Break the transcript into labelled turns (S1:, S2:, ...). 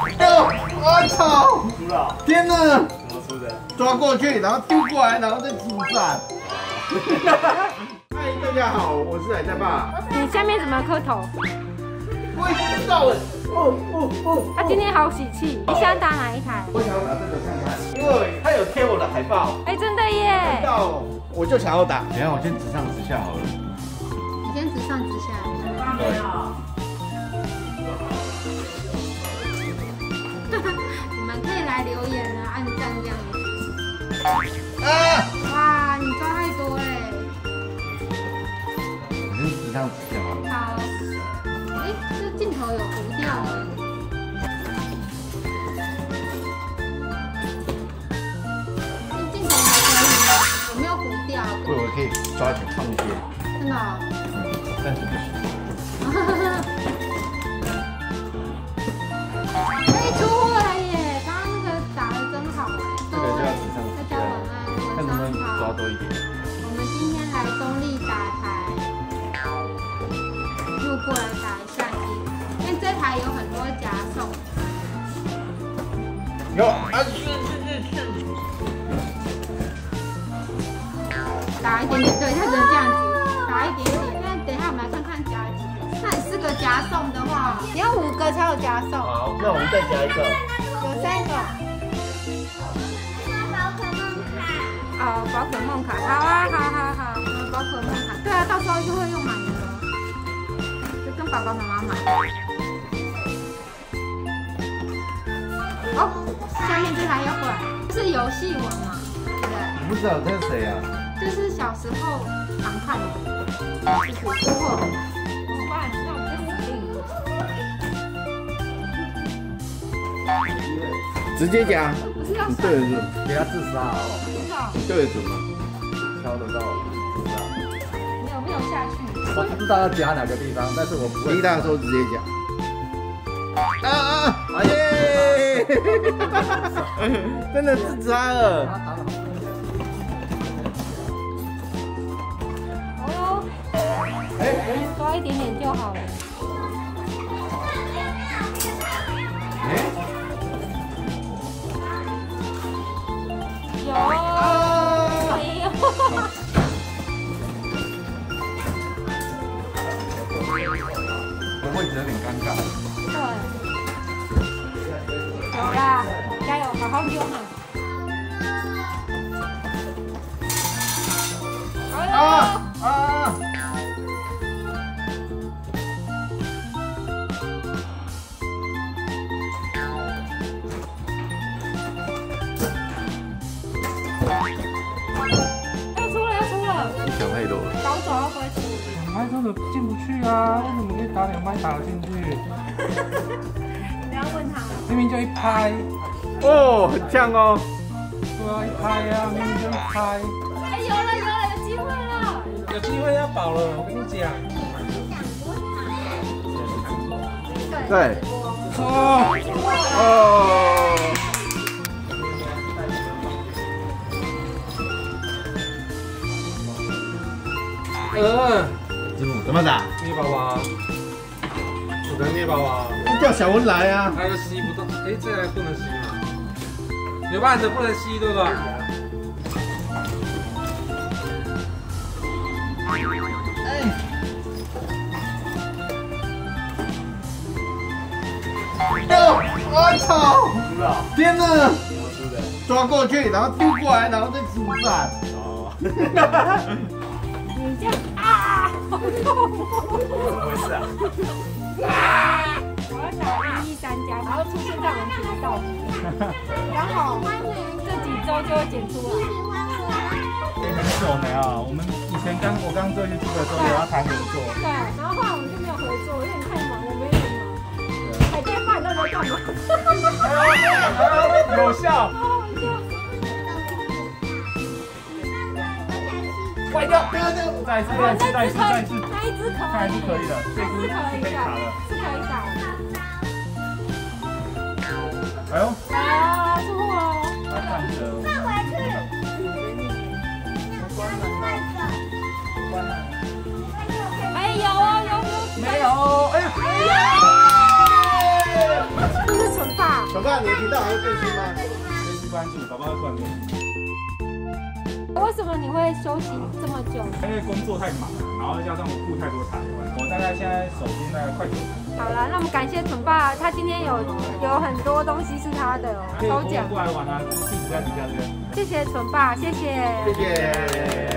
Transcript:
S1: 我操！
S2: 输了！
S1: 天哪！
S2: 怎么输的？
S1: 抓过去，然后丢过来，然后再出战。嗨，大家好，我是奶奶爸。
S3: 你下面怎么磕头？
S1: 我也不知道哎。
S3: 他今天好喜气。你想打哪一台？
S1: 我想要打这个看看，因为他有贴我的海报。
S3: 哎，真的耶！
S1: 看到我就想要打。等下我先直上直下好了。
S3: 你先直上直下。
S1: 对。
S3: 你们可以来留言啊，按赞这样子。
S1: 啊！
S3: 哇，你抓太多嘞！
S1: 我先直上直下好了。
S3: 好。哎，这镜头有糊掉了。这镜头还可以吗？有没有糊掉？
S1: 对，我可以抓起来放一些。
S3: 真的哦。
S1: 但是不行。
S3: 哎，出货了耶！刚刚那个打得真好哎。
S1: 这个就要直上直
S3: 大家
S1: 下。
S3: 晚安，
S1: 看能不能抓多一点。
S3: 我们今天来中立打台，路过来打一下机，因为这台有很多夹送。
S1: 有啊，是。
S3: 打一点点，对，它只能这样子，打一点点。那等一下我们来看看夹几个。那你4个夹送的话，你要5个才有夹送。
S1: 好，那我们再加一个。
S3: 有3个。哦，宝可梦卡，好啊，好，宝可梦卡，对啊，到时候就会用买的了，就跟爸爸妈妈买。哦，下面这台要过来，这是游戏王嘛，对不对？
S1: 我不知道这是谁啊？
S3: 这是小时候常看的，就是之后怎么办？那我们就死定了。
S1: 直接讲。
S3: 不是要
S1: 你对得准，给他自杀哦。你对得准吗？敲得到，自杀。
S3: 没有下去。
S2: 我知道要夹哪个地方，但是我不会。
S1: 第一大的时候直接讲。耶！真的自杀了。
S3: 哦哟，抓一点点就好了。有，没有？
S1: 我位置有点尴尬。
S3: 对，有啦，加油，好好溜嘛。要出了！
S1: 你想太多了。
S3: 倒走要不会出？
S2: 拍真的进不去啊！为什么可以打2拍打得进去？
S3: 你不要问他。
S2: 明明就1拍。
S1: 哦，很呛哦。
S2: 对啊，1拍啊，明明就1拍。
S3: 哎，有机会了！
S2: 有机会要保了，我跟你讲。
S1: 对。怎么打？
S2: 捏宝宝，我的捏宝宝。
S1: 叫小文来啊！
S2: 还有吸不动，哎，这还不能吸吗？有伴的不能吸，对不对？
S1: 我操！
S2: 输了！
S1: 天哪！
S2: 怎么输的？
S1: 抓过去，然后丢过来，然后再出战。
S2: 哦。
S3: 你这样啊，好痛！
S2: 怎么回事啊？
S3: 我要打113加，然后出现在我们频道，刚好这几周就会剪出来。
S2: 很久没啊，我刚做 YouTube 的时候有要谈合作。
S3: 对，然后后来我们就没有合作，因为你太忙，我没有忙。海淀饭到底在干嘛？
S2: 有效。坏掉！再一次，
S3: 那一只可以
S2: 的，这只可以卡了，
S3: 是可以打的。
S2: 哎呦，
S3: 出货了！
S2: 他看着。
S4: 放回去。
S3: 哎，有哦，有。
S2: 没有，哎呀，
S3: 这是纯霸。
S1: 爸，你的频道还会更新吗？
S2: 随时关注，宝宝会突然更新。
S3: 为什么你会休息这么久？
S2: 因为工作太忙了，然后加上我顾太多台湾，我大概现在手边大概快9台。
S3: 好了，那我们感谢蠢爸，他今天有很多东西是他的哦，抽奖
S2: 过来玩啊，地址在底下这边。
S3: 谢谢蠢爸，谢谢。
S1: 谢谢。